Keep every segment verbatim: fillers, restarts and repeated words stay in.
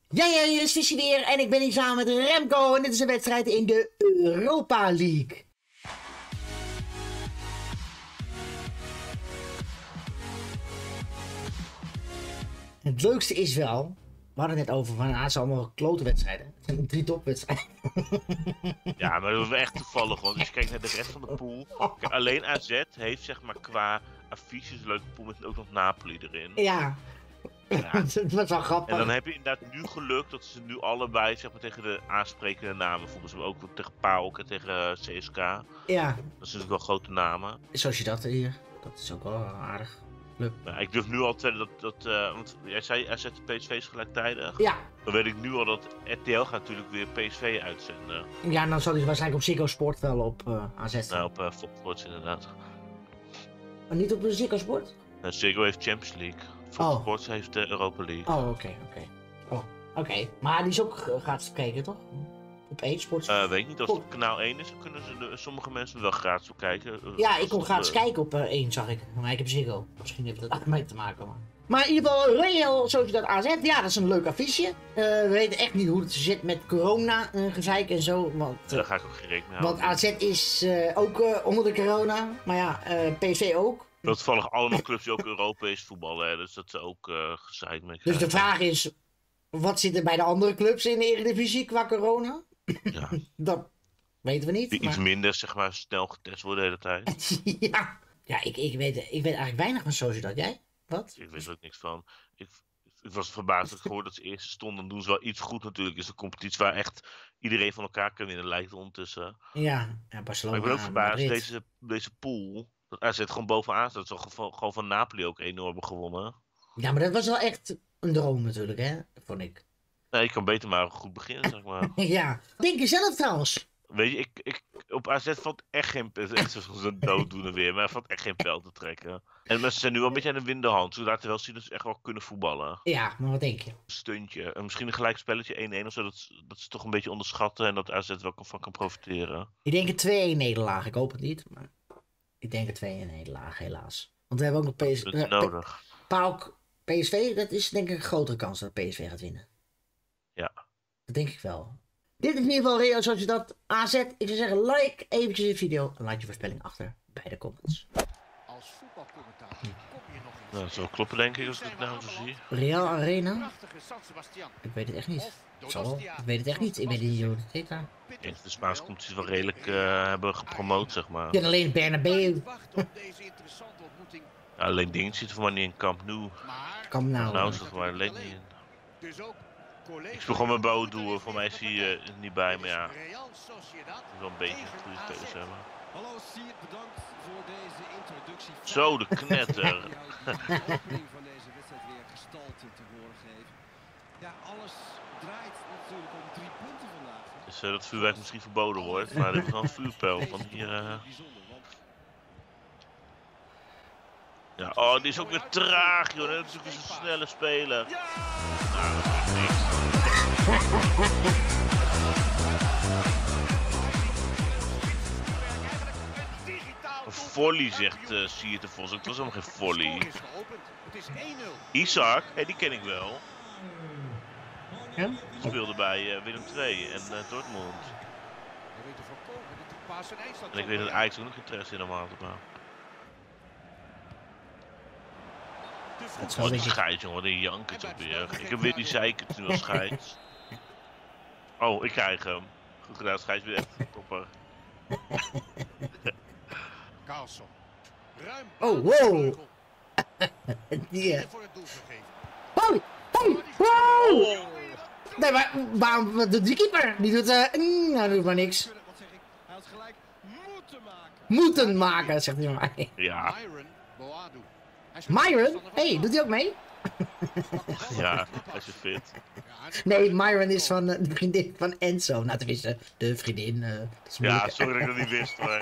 Ja, ja, hier is Vissie weer en ik ben hier samen met Remco en dit is een wedstrijd in de Europa League. Het leukste is wel, we hadden het net over van, ah, het zijn allemaal klote wedstrijden. Het zijn drie topwedstrijden. Ja, maar dat was echt toevallig, want als je kijkt naar de rest van de pool, kijk, alleen A Z heeft zeg maar qua affiches een leuke pool met ook nog Napoli erin. Ja. Ja. Dat was wel grappig. En dan heb je inderdaad nu geluk dat ze nu allebei zeg maar, tegen de aansprekende namen, volgens mij ook tegen PAOK en tegen uh, C S K. Ja. Dat zijn natuurlijk wel grote namen. Zoals je dat hier, dat is ook wel aardig. Leuk. Ja, ik durf nu al te zeggen dat, dat uh, want jij zei A Z en P S V is gelijktijdig. Ja. Dan weet ik nu al dat R T L gaat natuurlijk weer P S V uitzenden. Ja, dan zal hij waarschijnlijk op Ziggo Sport wel op uh, A Z staan. Nou, op uh, Fox Sports inderdaad. Maar niet op de Ziggo Sport? Uh, Ziggo heeft Champions League. Fox oh. Sports heeft de Europa League. Oh, oké, okay, oké. Okay. Oh, oké. Okay. Maar die is ook uh, gratis te kijken, toch? Op één Sports? Uh, weet ik niet, als het kanaal één is, dan kunnen ze de, sommige mensen wel gratis op kijken. Uh, ja, ik kon gratis uh, kijken op uh, één, zag ik. Maar ik heb Ziggo. Misschien heeft dat mee te maken, maar... Maar in ieder geval, Real Sociedad A Z, ja, dat is een leuk affiche. Uh, we weten echt niet hoe het zit met corona, uh, gezeik en zo. Want, uh, Daar ga ik ook geen rekening mee houden. Want A Z is uh, ook uh, onder de corona, maar ja, uh, P S V ook. Dat toevallig allemaal clubs die ook Europees voetballen, hè, dus dat ze ook uh, gezeik mee krijgen. Dus de vraag is, wat zit er bij de andere clubs in de Eredivisie qua corona? Ja. Dat weten we niet. Die maar... iets minder, zeg maar, snel getest worden de hele tijd. ja, ja ik, ik, weet, ik weet eigenlijk weinig van Sociedad. Jij? Wat? Ik weet er ook niks van. Ik, ik was verbaasd dat ik hoorde dat ze eerst stonden. Dan doen ze wel iets goed natuurlijk. Is een competitie waar echt iedereen van elkaar kan winnen, lijkt ondertussen. Ja, ja Barcelona. Maar ik ben ook verbaasd, deze, deze pool, dat A Z gewoon bovenaan staat. Dat ze gewoon, gewoon van Napoli ook enorm hebben gewonnen. Ja, maar dat was wel echt een droom natuurlijk, hè? Vond ik. Nee, ik kan beter maar goed beginnen, zeg maar. Ja. Denk je zelf trouwens? Weet je, ik, ik, op A Z valt echt geen pijl. Echt zo'n dooddoener weer, maar er valt echt geen pijl te trekken. En mensen zijn nu wel een beetje aan de winnende hand. Ze laten wel zien dat ze echt wel kunnen voetballen. Ja, maar wat denk je? Een stuntje. En misschien een gelijk spelletje één-één of zo. Dat, dat ze toch een beetje onderschatten en dat A Z wel van kan profiteren. Ik denk een twee-één nederlaag. Ik hoop het niet, maar ik denk een twee-één nederlaag, helaas. Want we hebben ook nog P S V. Dat is uh, nodig. PAOK P S V, dat is denk ik een grotere kans dat P S V gaat winnen. Ja. Dat denk ik wel. Dit is in ieder geval Real Sociedad A Z. Ik zou zeggen, like eventjes de video en laat je voorspelling achter bij de comments. Als voetbalcommentator kom je nog Nou, dat zal kloppen denk ik als ik het nou zo zie. Real Arena? Ik weet het echt niet. Zal, ik weet het echt niet. Ik weet niet hoe het heet daar. Ik denk dat de Spaanse competities wel redelijk uh, hebben gepromoot, zeg maar. Ja, alleen Bernabeu. Ja, alleen dingen zitten voor mij niet in Camp Nou. Camp Nou. Nou is dat voor mij alleen niet in. Ik speel gewoon mijn bouwdoel, voor mij is hij uh, niet bij, maar ja. Ik moet wel een beetje een goede spelers hebben. Hallo Siert, bedankt voor deze introductie. Zo, de knetter. van deze wedstrijd weer gestalte te horen geven. Ja, alles draait natuurlijk om drie punten vandaag. Dus uh, dat vuurwerk misschien verboden wordt, maar dit is wel een vuurpijl van hier. Uh... Ja, oh, die is ook weer traag, joh. Dat is natuurlijk een snelle speler. Nou, dat is niks. Een volley, zegt uh, Siert de Vos. Het was helemaal geen volley. Isaac, hey, die ken ik wel. Ja? Die speelde bij uh, Willem twee en uh, Dortmund. En ik weet dat Ajax ook nog interesse in hem had. Het is wat een scheids, jongen. Wat een jankert op weer. Ik heb weer die zeikert nu als scheids. Oh, ik krijg hem. Goed gedaan, scheids weer echt een topper. Carlson. Oh, wow! Die, hoi! Hoi! Wow! Nee, maar waarom doet die keeper? Die doet, uh, mm, nou, doet maar niks. Hij had gelijk moeten maken. Moeten maken, zegt hij maar. Ja. Myron? Hé, hey, doet hij ook mee? Ja, als je fit. Nee, Myron is van uh, de vriendin van Enzo. Nou, tenminste, de vriendin. Uh, ja, sorry dat ik dat niet wist. Maar...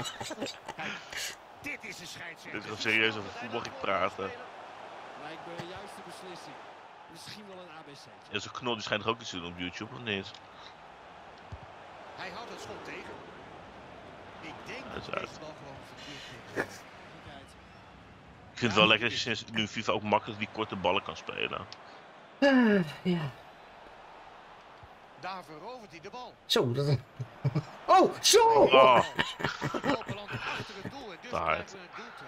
Dit is een scheidsrechter. Dit is wel serieus over voetbal ik praten. Lijkt me de juiste beslissing. Misschien wel een A B C. Ja, zo'n knol die schijnt er ook iets te doen op YouTube, of niet? Hij houdt het schot tegen. Ik denk dat het deze bal gewoon verkeerd tegen. Ik vind het wel lekker dat je sinds nu FIFA ook makkelijk die korte ballen kan spelen. Uh, ja. daar verovert hij de bal. Zo, dat... Oh, zo! Oh, De bal belandt achter het doel en dus Te hard. krijgen we een doeltrap.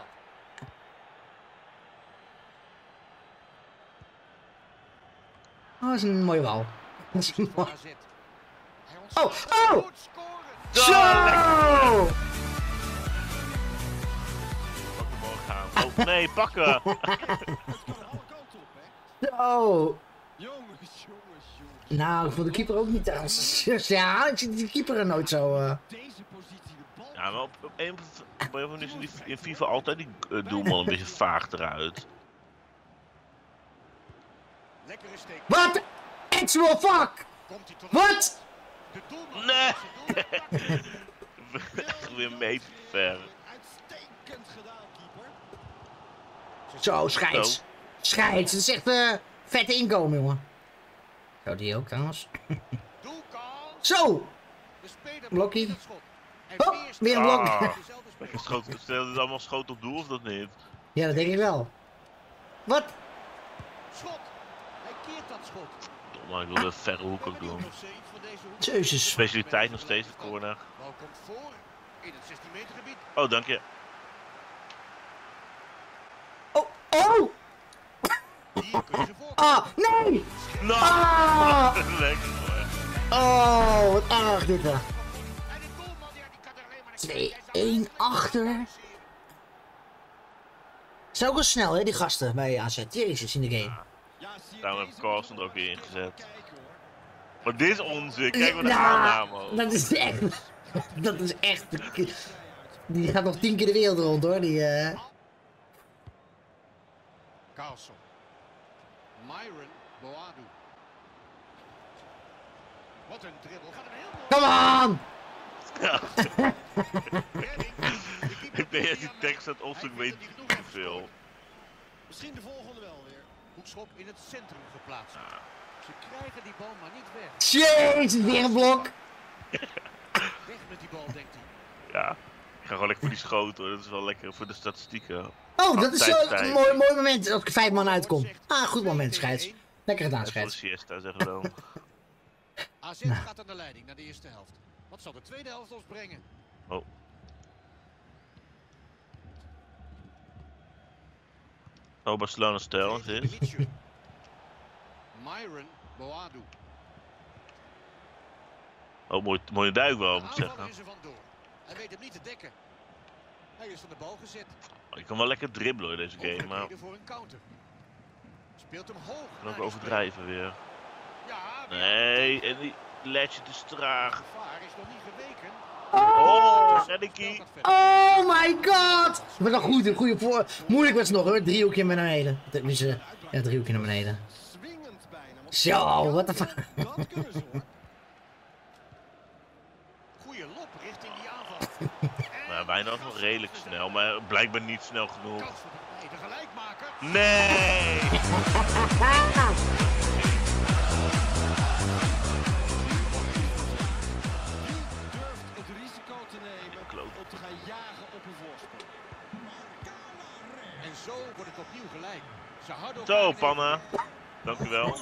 Oh, dat is een mooie bal. Dat is een Voor mooi- A Z. Hij Oh, ontsnapt. oh! Goed scoren. Zo! pak hem omhoog gaan. Oh, nee, pakken! Het kan alle kanten op, hè. Zo! Jongens, jongens, jongens. Nou, ik vond de keeper ook niet als... Ja, ik zie die keeper er nooit zo... eh. Deze positie, de bal. Ja, maar op, op een op een manier is in die- in FIFA altijd die eh, doelman een beetje vaag eruit. Lekkere steek. Wat? Actual fuck! Komt hij tot Wat? de doelman. Nee. komt zijn doel. Echt weer een meter ver. Uitstekend gedaan, keeper. Zo, scheids. Scheids, dat is echt eh vette inkomen, jongen. Zo, die ook trouwens. Doelkans. Zo! De speler Blokkie. blokkeert het schot. En Oh, weer een blok. Ah. dezelfde speler. Lekker schoot, stel het allemaal schoot op doel of dat niet? Ja, dat denk ik wel. Wat? Schot. Hij keert dat schot. Dom, maar ik wilde een verre hoek ook Ben benieuwd doen. of ze iets van deze hoek- Jezus. Specialiteit nog steeds de corner. Bal komt voor in het zestien meter gebied. Oh, dank je. Oh, oh! Hier kunnen ze voor. Ah, nee! Nou, Ah! lekker hoor. Oh, wat erg dit, hè. En de doelman, ja, die kan er alleen maar naar twee kijken. één achter. Ze zijn ook wel snel, hè, die gasten bij A Z. Jezus, in de game. Ja, zie je Daarom heb deze ik Carlsen er bal ook weer nog ingezet. kijken, hoor. Maar dit is onzin. Kijk wat de Ja, aanname ook. dat is echt... Dat is echt... Die gaat nog tien keer de wereld rond, hoor. Die, eh... Carlson. Myron Boadu. Wat een dribbel. Gaat hem heel mooi. Come on! Redding. De keeper Ik denk dat niet die aan tekst mee. dat of Hij ik vindt weet dat hij genoeg te heeft veel. gescoord. Misschien de volgende wel weer. Hoekschop in het centrum geplaatst. Ze krijgen die bal maar niet weg. Jezus, weer een blok. Weg met die bal, denkt hij. Ja, ik ga gewoon lekker voor die schoten hoor. Dat is wel lekker voor de statistieken. Oh, dat is Tijd, zo tijd. een mooi, mooi moment als ik vijf man uitkom. Ah, goed moment, scheids. Lekker gedaan, En voor de scheids. siesta zeggen we dan. A Z Nou. gaat aan de leiding naar de eerste helft. Wat zal de tweede helft ons brengen? Oh. Oh, Barcelona stijl is dit. Dimitri. Myron Boadu. Oh, mooi, mooie duik wel, De moet ik aanvaller zeggen. is er vandoor. Hij weet hem niet te dekken. Hij is van de bal gezet. Oh, je kan wel lekker dribbelen in deze game, maar Mogelijkheden voor een counter. Speelt hem hoog. ik kan naar ook de overdrijven weer. speler. Ja, weer Nee, en die ledge is traag. gevaar is nog niet geweken. Oh, Speelt Sadiki. dat verder. Oh my god! Maar dan goed, een goede voor... Moeilijk was het nog, hoor. Driehoekje naar beneden. Tenminste, ja, driehoekje naar beneden. Zwingend bijna. want Zo, what the fuck. Dat kunnen ze hoor. Goeie lop richting die aanval. Nou, bijna nog wel redelijk snel, maar blijkbaar niet snel genoeg. Kans voor de, nee, de gelijkmaker. Nee! Durft het risico te nemen Kloot. om te gaan jagen op een voorsprong. En zo wordt het opnieuw gelijk. Ze houden elkaar Zo, in Panna. Dank u wel.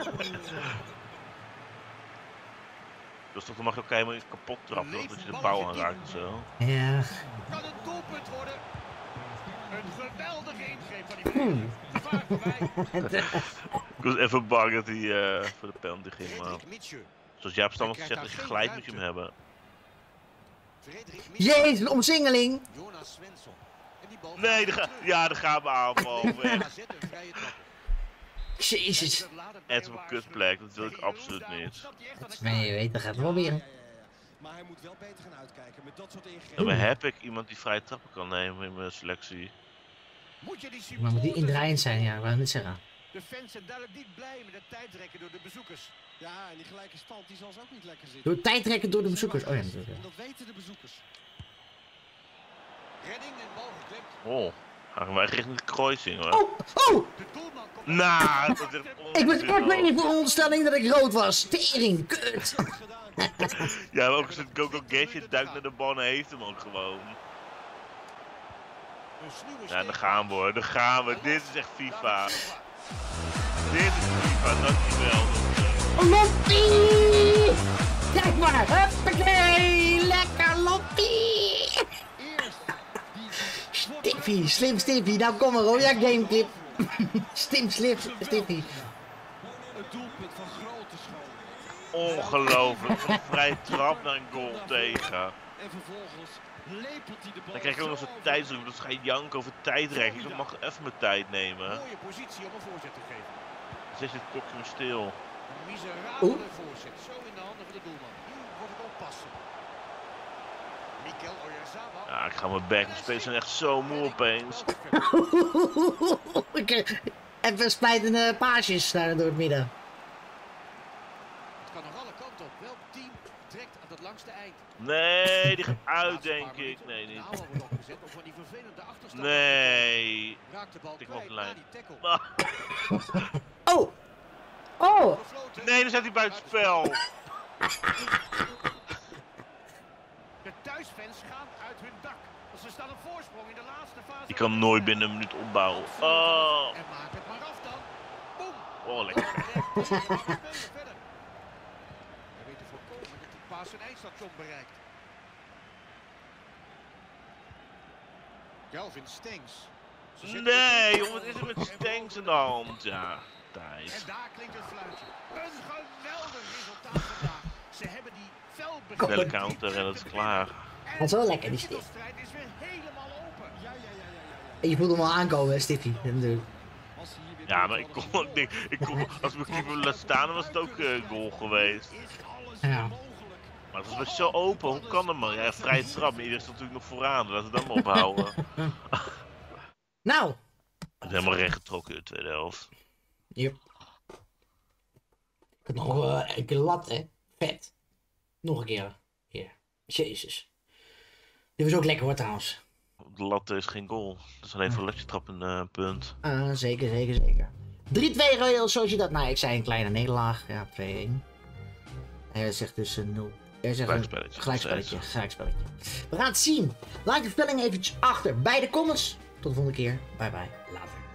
Dus toch, dan mag je ook helemaal niet kapot trappen, toch? Dat je de bouw aanraakt en zo. Ja. Kan het doelpunt worden? Een geweldige ingreep van die verdediger. Gevaar voorbij. Ik was even bang dat hij eh, voor de penalty ging, maar Frederik Mietje. zoals Jaap Stammer zegt, als je glijdt moet je hem hebben. Frederik Mietje. Jezus, een omsingeling. Jonas Svensson. En die bal Nee, gaat de ga terug. ja, daar gaan we aanval weg. A Z een vrije trap. Jezus. Het is een kutplek, dat wil ik absoluut niet. Nee, je weet, dat gaat het wel weer. Maar hij moet wel beter gaan uitkijken met dat soort Ja, ingrepen. maar heb ik iemand die vrije trappen kan nemen in mijn selectie? Moet je die Maar moet die supporters indraaiend zijn, ja, ik wou het zeggen. De fans zijn duidelijk niet blij met het tijdrekken door de bezoekers. Ja, en die gelijke stand die zal ze ook niet lekker zitten. Door tijd trekken door de bezoekers. Oh ja, natuurlijk. En dat weten de bezoekers. Redding en bal geklipt. Oh, gaan wij richting de kruising hoor. Oh, oh! De doelman komt. Nou, dat is echt Ik was onzin, echt bij hoor. de veronderstelling dat ik rood was. Tering, kut. Gedaan. Ja, maar ook als het Gogo Gadget duikt naar de bal en heeft hem ook gewoon. Een sluwe Ja, daar steek. gaan we hoor, daar gaan we. Dit is echt Daar FIFA. is het klaar. Dit is FIFA, dat is geweldig. Lottie! Huppakee! Lekker loppie! Eerst die Stiffy, slim Stiffy. Nou kom maar hoor. Ja, gameclip. Slim, slim Stiffy. het doelpunt van grote schoon. Ongelooflijk. Van een vrije trap naar een goal tegen. En vervolgens lepelt hij de bal. Dan krijg ik ook nog zo'n tijdsdruk. Dus ga je janken over tijdrekken. Ik mag even mijn tijd nemen. Mooie positie om een voorzet te geven. Dus is het kokje me stil. Een miserabele voorzet. Zo in de handen van de doelman. Nu wordt het oppassen. Mikel Oyarzabal. Ja, ik ga mijn back. De spelers zijn echt zo moe opeens. Even splijtende paasjes daar door het midden. Het kan nog alle kanten op. Welk team trekt aan het langste eind? Nee, die gaat uit denk ik. Nee, De niet. aanval wordt opgezet om van die vervelende achterstand. Nee. Raakt de bal Ik mag kwijt de na lijn. die tackle. Ah, Oh! Oh! Gefloten. nee, dan staat hij buiten het spel. De thuisfans gaan uit hun dak. Want ze staan op voorsprong in de laatste fase. Je kan nooit binnen een minuut opbouwen. Oh, En maak het maar af dan. Boom. oh lekker. Verder. Hij weet te voorkomen dat die paas zijn eindstation bereikt. Kelvin Stengs. Ze zetten Nee, de jongen, wat is er met Stengs aan de hand? Ja, En tijd. daar klinkt het fluitje. Een geweldig resultaat vandaag. Ze hebben die fel Snelle begrepen. counter en dat is klaar. Dat is wel lekker, die De Stiff. titelstrijd is weer helemaal open. Ja, ja, ja, ja, ja. En je voelt hem al aankomen, hè, Stiffy. Natuurlijk. Als hij hier weer Ja, maar ik kon, ik, denk- ik kon als ik mijn keeper laat staan, dan was het ook eh, goal geweest. is alles Ja. mogelijk. Maar het was best zo open, hoe kan dat man? Ja, vrije trap, maar iedereen stond natuurlijk nog vooraan, laten we dat maar ophouden. Nou! Het is helemaal recht getrokken in de tweede helft. Yep. Ik had nog uh, een keer lat, hè? Vet. Nog een keer. Hier. Jezus. Dit was ook lekker hoor trouwens. Op de lat is geen goal. Dat is alleen voor latje trap een uh, punt. Ah, zeker, zeker, zeker. drie twee Royal Sociedad. Nou, ik zei een kleine nederlaag. Ja, twee een. Hij zegt dus een nul. Hij zegt een Gelijkspelletje. gelijkspelletje. Gelijkspelletje. We gaan het zien. Laat je voorspelling eventjes achter bij de comments. Tot de volgende keer. Bye bye. Later.